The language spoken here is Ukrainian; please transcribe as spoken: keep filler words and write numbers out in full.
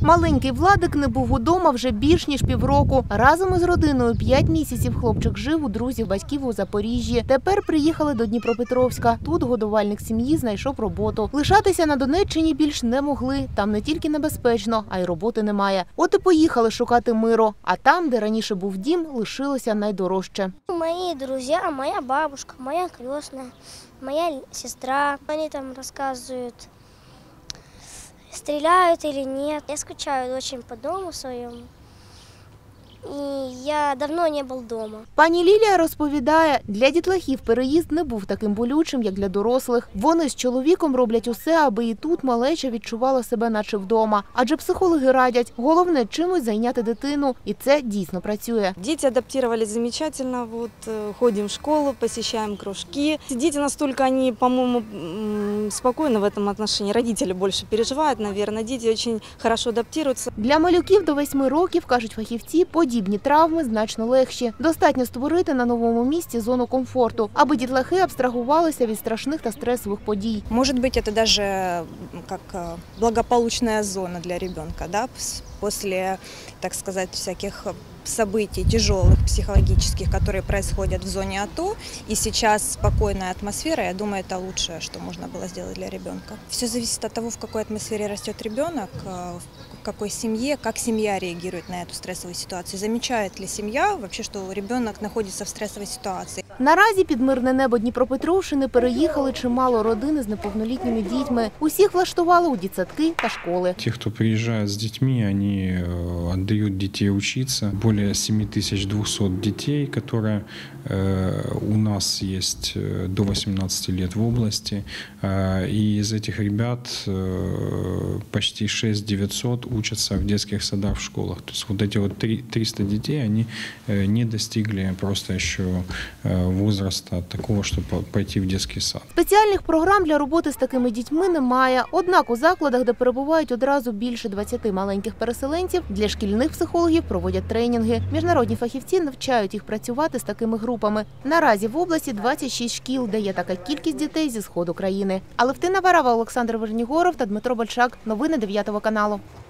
Маленький Владик не був удома вже більш ніж півроку. Разом із родиною п'ять місяців хлопчик жив у друзів батьків у Запоріжжі. Тепер приїхали до Дніпропетровська. Тут годувальник сім'ї знайшов роботу. Лишатися на Донеччині більш не могли. Там не тільки небезпечно, а й роботи немає. От і поїхали шукати миру. А там, де раніше був дім, лишилося найдорожче. Мої друзі, моя бабушка, моя крестна, моя сестра. Вони там розказують, стреляют или нет. Я скучаю очень по дому своєму. І я давно не був вдома. Пані Лілія розповідає, для дітлахів переїзд не був таким болючим, як для дорослих. Вони з чоловіком роблять усе, аби і тут малеча відчувала себе наче вдома. Адже психологи радять, головне чимось зайняти дитину. І це дійсно працює. Діти адаптувалися замечательно. Вот, ходимо в школу, посещаємо кружки. Діти настільки, вони, по-моєму, спокійно в цьому отношении. Родители більше переживають, мабуть. Діти дуже хорошо адаптуються. Для малюків до восьми років, кажуть фахівці, подібні травми значно легші. Достатньо створити на новому місці зону комфорту, аби дітлахи абстрагувалися від страшних та стресових подій. Може бути, це навіть як благополучна зона для ребенка, да? Після, так сказати, всяких событий тяжелых психологических, которые происходят в зоне АТО, и сейчас спокойная атмосфера, я думаю, это лучшее, что можно было сделать для ребенка. Все зависит от того, в какой атмосфере растет ребенок, в какой семье, как семья реагирует на эту стрессовую ситуацию, замечает ли семья вообще, что ребенок находится в стрессовой ситуации. Наразі під мирне небо Дніпропетровщини переїхали чимало родин з неповнолітніми дітьми. Усіх влаштували у дитсадки та школи. Ті, хто приїжджає з дітьми, вони віддають дітей вчитися. Более семь тысяч двухсот детей, которые у нас есть до восемнадцати лет в области. И из этих ребят почти шесть тысяч девятьсот учатся в детских садах, в школах. То есть вот эти вот триста детей, они не достигли просто еще возраста такого, чтобы пойти в детский сад. Спеціальних програм для роботи з такими дітьми немає. Однак у закладах, де перебувають одразу більше двадцяти маленьких переселенців, для шкільних психологів проводять тренінги. Міжнародні фахівці навчають їх працювати з такими групами. Наразі в області двадцять шість шкіл, де є така кількість дітей зі сходу країни. Алевтина Варава, Олександр Вернігоров та Дмитро Большак. Новини дев'ятого каналу.